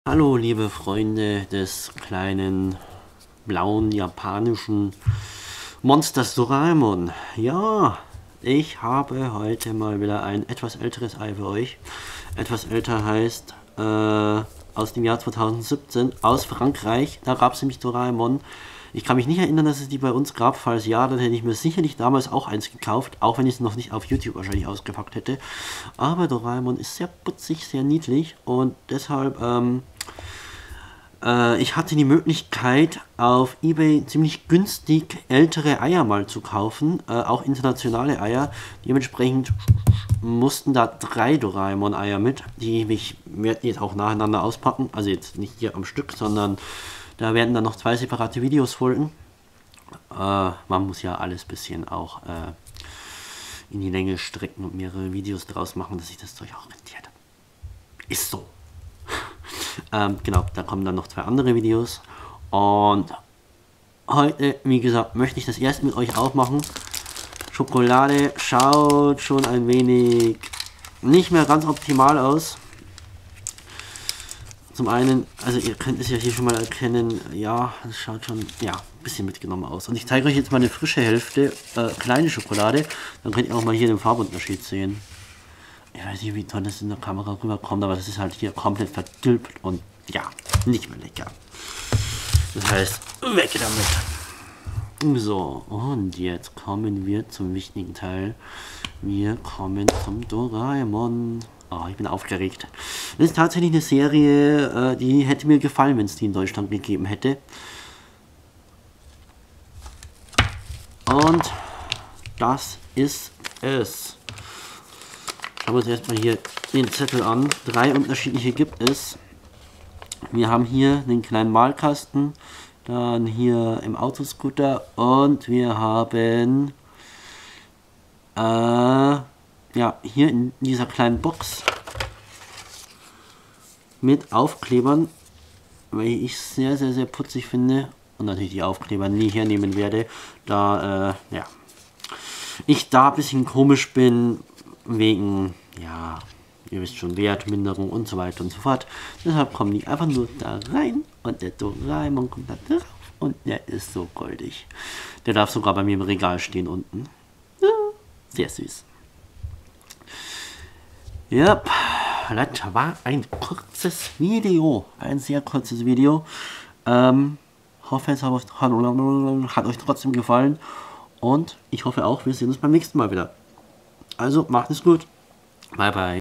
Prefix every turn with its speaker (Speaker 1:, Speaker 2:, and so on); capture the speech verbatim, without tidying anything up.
Speaker 1: Hallo liebe Freunde des kleinen blauen japanischen Monsters Doraemon. Ja, ich habe heute mal wieder ein etwas älteres Ei für euch. Etwas älter heißt äh, aus dem Jahr zweitausendsiebzehn, aus Frankreich. Da gab es nämlich Doraemon. Ich kann mich nicht erinnern, dass es die bei uns gab. Falls ja, dann hätte ich mir sicherlich damals auch eins gekauft, auch wenn ich es noch nicht auf YouTube wahrscheinlich ausgepackt hätte. Aber Doraemon ist sehr putzig, sehr niedlich und deshalb, ähm, äh, ich hatte die Möglichkeit, auf eBay ziemlich günstig ältere Eier mal zu kaufen, äh, auch internationale Eier. Dementsprechend mussten da drei Doraemon-Eier mit, die ich werde jetzt auch nacheinander auspacken. Also jetzt nicht hier am Stück, sondern da werden dann noch zwei separate Videos folgen. Äh, man muss ja alles ein bisschen auch äh, in die Länge strecken und mehrere Videos draus machen, dass sich das Zeug auch rentiert. Ist so. ähm, genau, da kommen dann noch zwei andere Videos. Und heute, wie gesagt, möchte ich das erste mit euch aufmachen. Schokolade schaut schon ein wenig nicht mehr ganz optimal aus. Zum einen, also ihr könnt es ja hier schon mal erkennen, ja, es schaut schon, ja, ein bisschen mitgenommen aus. Und ich zeige euch jetzt mal eine frische Hälfte, äh, kleine Schokolade, dann könnt ihr auch mal hier den Farbunterschied sehen. Ich weiß nicht, wie toll das in der Kamera rüberkommt, aber das ist halt hier komplett vergilbt und ja, nicht mehr lecker. Das heißt, weg damit. So, und jetzt kommen wir zum wichtigen Teil. Wir kommen zum Doraemon. Oh, ich bin aufgeregt. Das ist tatsächlich eine Serie, äh, die hätte mir gefallen, wenn es die in Deutschland gegeben hätte. Und das ist es. Schauen wir uns erstmal hier den Zettel an. Drei unterschiedliche gibt es. Wir haben hier den kleinen Malkasten, dann hier im Autoscooter und wir haben äh, ja, hier in dieser kleinen Box mit Aufklebern, weil ich es sehr, sehr, sehr putzig finde und natürlich die Aufkleber nie hernehmen werde, da äh, ja, ich da ein bisschen komisch bin wegen, ja, ihr wisst schon, Wertminderung und so weiter und so fort. Deshalb kommen die einfach nur da rein und der Doraemon kommt da drauf und der ist so goldig. Der darf sogar bei mir im Regal stehen unten. Ja, sehr süß. Ja, das war ein kurzes Video, ein sehr kurzes Video. Ähm, hoffe, es hat euch, hat euch trotzdem gefallen und ich hoffe auch, wir sehen uns beim nächsten Mal wieder. Also macht es gut. Bye bye.